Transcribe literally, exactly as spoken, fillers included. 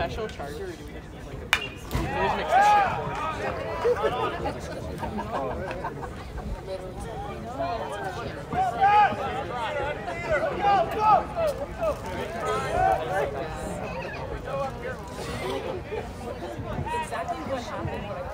special charger, or do we just need like a case? There's an extension cord. Exactly what happened.